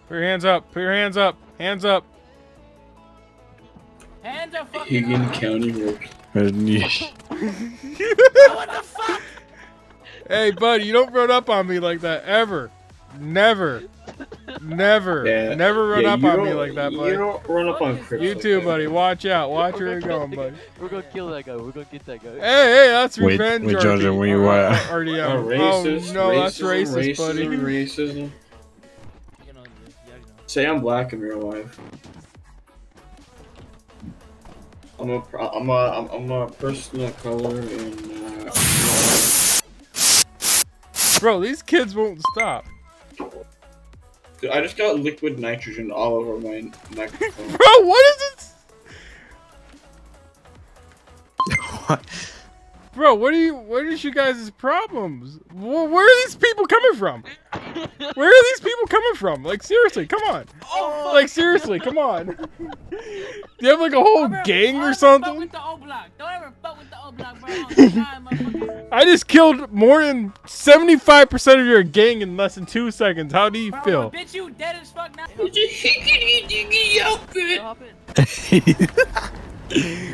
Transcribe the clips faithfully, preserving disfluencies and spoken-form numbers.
Put your hands up. Put your hands up. Hands up. Hands are fucking Higgin up. County Road. What the fuck? Hey, buddy, you don't run up on me like that ever. Never. Never. Yeah, Never run yeah, up you on me don't- like that, You buddy. don't run up on Crips. You like too, that. buddy. Watch out. Watch We're where you're gonna going, kill buddy. that guy. We're gonna kill that guy. We're gonna get that guy. Hey, hey, that's Wait, revenge. wait, Georgia, where you R- at? R D M. Oh, Oh, racist. no, racism, that's racist, racism, buddy. Racism. You know, yeah, you know. Say I'm black in real life. I'm a, pro- I'm a, I'm, I'm a person of color and. Uh, Bro, these kids won't stop. Dude, I just got liquid nitrogen all over my microphone. Bro, what is this? What? Bro, what are you? What is you guys' problems? Wh- Where are these people coming from? Where are these people coming from? Like seriously, come on. Oh, Like seriously, come on. Do you have like a whole Don't gang ever or fuck something? with the O block. Don't ever fuck with the O block, bro. Oh, God, motherfucker. I just killed more than seventy-five percent of your gang in less than two seconds. How do you Bro, feel? bitch, you dead as fuck now. Hop in.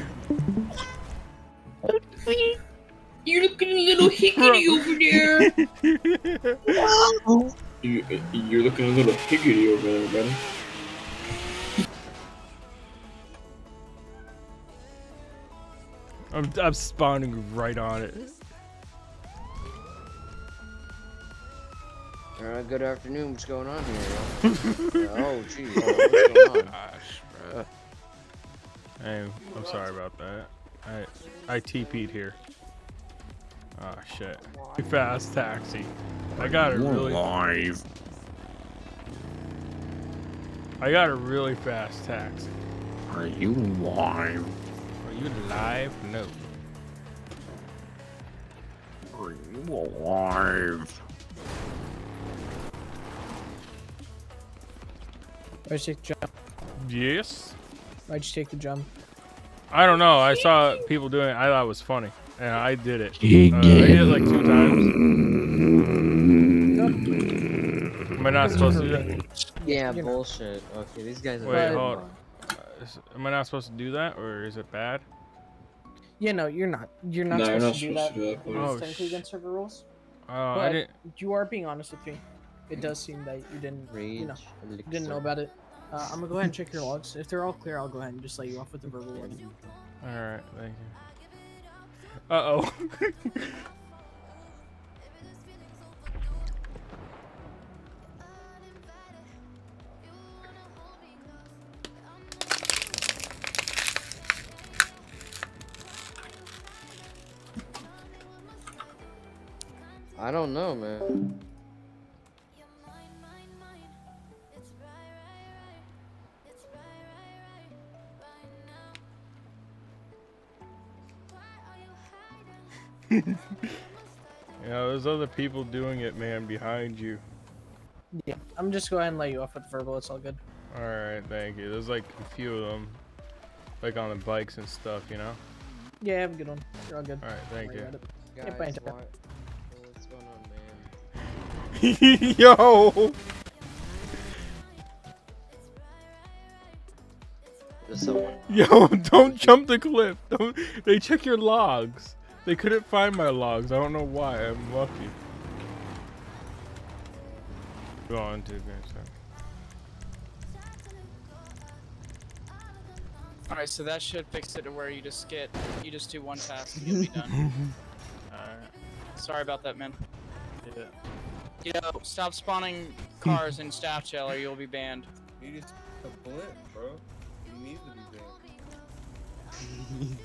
You're looking a little higgity over there. you, you're looking a little higgity over there, buddy. I'm, I'm spawning right on it. Alright, good afternoon. What's going on here, yo? Oh, geez. Oh, what's going on? Gosh, bro. Hey, I'm sorry about that. I I T P'd here. Oh shit. Fast taxi. I got a really live. I got a really fast taxi. Are you live? Are you live? No. Are you alive? Why'd you take the jump? Yes. Why'd you take the jump? I don't know. I saw people doing it. I thought it was funny, and I did it. Uh, I did it like two times. Am I not supposed to do that? Yeah, You know. bullshit. Okay, these guys are. Wait, bad. hold on. Uh, is- am I not supposed to do that, or is it bad? Yeah, no, you're not. You're not No, you're supposed not to do supposed that. to do that, It's Oh, technically sh- against server rules. Oh, I But didn't. you are being honest with me. It does seem that you didn't, Rage, you know, you didn't know elixir. about it. Uh, I'm gonna go ahead and check your logs. If they're all clear, I'll go ahead and just let you off with the verbal warning. All right, thank you. Uh oh. I don't know, man. You know, there's other people doing it, man, behind you. Yeah, I'm just go ahead and let you off with the verbal. It's all good. All right, thank you. There's like a few of them, like on the bikes and stuff, you know. Yeah, have a good one. You're all good. All right, thank Don't worry you. about it. Guys, bye, Jack. why- what's going on, man? Yo. There's someone. Yo, don't jump the cliff. Don't. They check your logs. They couldn't find my logs. I don't know why. I'm lucky. Go on to All right, so that should fix it to where you just get, you just do one task and you'll be done. Alright. Sorry about that, man. Yeah. You know, stop spawning cars in staff jail or you'll be banned. He needs a blimp, bro. He needs to be banned.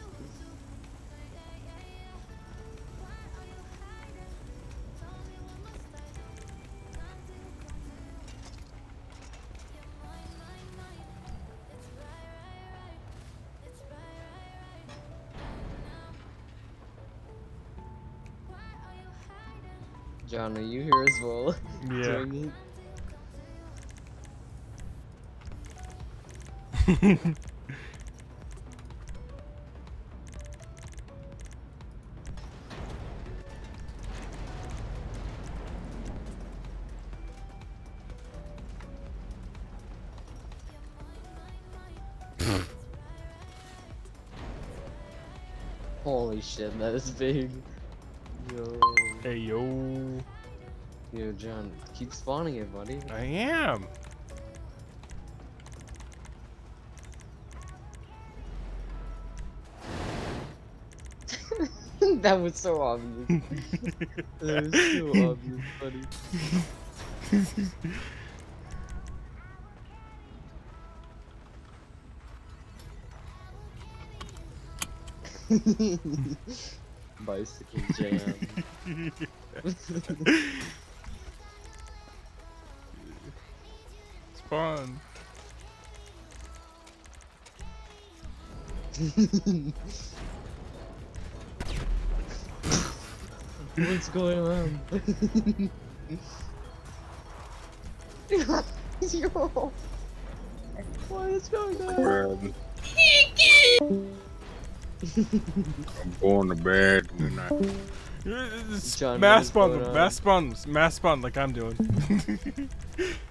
John, are you here as well? Yeah. Doing it? Holy shit, that is big. Yo. Hey, yo. Yo, John, keep spawning it, buddy. I am. That was so obvious. That was so obvious, buddy. Bicycle jam. It's fun. What's going on? Yo. What is going on? Grab. I'm going to bed tonight. John, what Mass is going spawn, on? mass spawn, mass spawn like I'm doing.